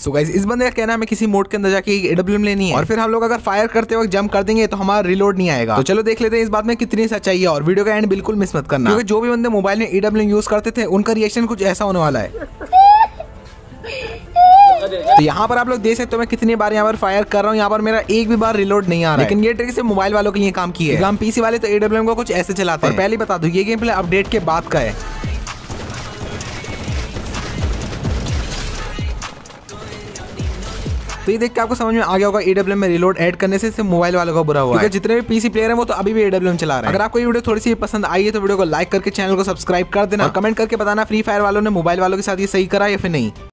So guys इस बंदे का कहना है हमें किसी मोड के अंदर जाके AWM लेनी है और फिर हम लोग अगर फायर करते वक्त जंप कर देंगे तो हमारा रिलोड नहीं आएगा। तो चलो देख लेते हैं इस बात में कितनी सच्चाई है और वीडियो का एंड बिल्कुल मिस मत करना, क्योंकि जो भी बंदे मोबाइल में AWM यूज करते थे उनका रिएक्शन कुछ ऐसा होने वाला है। तो यहाँ पर आप लोग देख सकते हो मैं कितनी बार यहाँ पर फायर कर रहा हूँ, यहाँ पर मेरा एक भी बार रिलोड नहीं आ रहा है। लेकिन ये ट्रिक सिर्फ मोबाइल वालों के लिए काम की है, हम पीसी वाले तो AWM को कुछ ऐसे चलाते हैं। और पहले बता दूं ये गेम प्ले अपडेट के बाद का है। तो ये देख के आपको समझ में आ गया होगा AWM में रिलोड ऐड करने से सिर्फ मोबाइल वालों का बुरा हुआ है, क्योंकि जितने भी पीसी प्लेयर हैं वो तो अभी भी AWM चला रहे हैं। अगर आपको ये वीडियो थोड़ी सी पसंद आई है तो वीडियो को लाइक करके चैनल को सब्सक्राइब कर देना और कमेंट करके बताना फ्री फायर वालों ने मोबाइल वालों के साथ ये सही करा या फिर नहीं।